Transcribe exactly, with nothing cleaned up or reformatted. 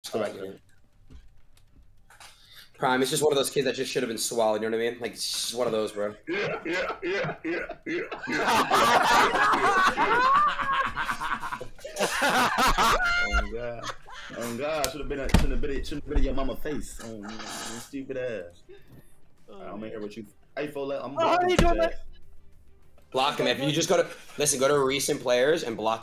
Let's go back in. Prime, it's just one of those kids that just should have been swallowed, you know what I mean? Like, it's just one of those, bro. Yeah, yeah, yeah, yeah, yeah, yeah. Oh, God. Oh, God. Should have been, shouldn't have been, shouldn't have been in your mama's face. Oh, you stupid ass. I'm here with you. Hey, Fola, I'm oh, how you doing, man? Block him. If you just go to, listen, go to recent players and block